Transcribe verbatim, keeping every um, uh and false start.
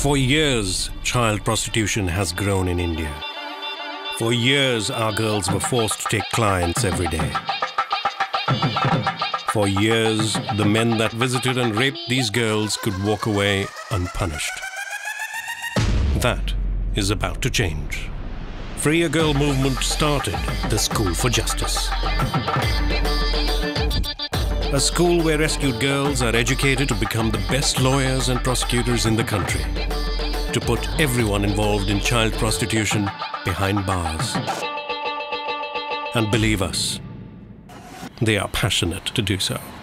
For years, child prostitution has grown in India. For years, our girls were forced to take clients every day. For years, the men that visited and raped these girls could walk away unpunished. That is about to change. Free a Girl movement started the School for Justice. A school where rescued girls are educated to become the best lawyers and prosecutors in the country. To put everyone involved in child prostitution behind bars. And believe us, they are passionate to do so.